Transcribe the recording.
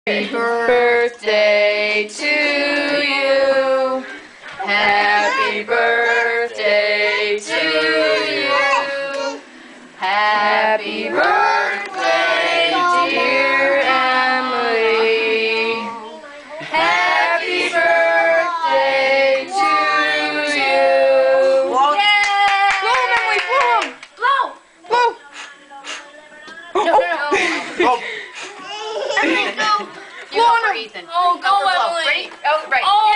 birthday to you. Happy birthday to you. Happy birthday, dear Emily. Happy birthday to you. Blow. Yay! Blow, Emily, blow. Blow. Blow. No. Emily, go. You go for Ethan. Oh, go, for blow. Emily. Ready? Oh, right. Oh.